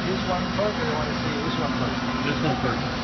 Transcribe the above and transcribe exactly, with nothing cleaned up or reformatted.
this one first, or you want to see this one first? This one first.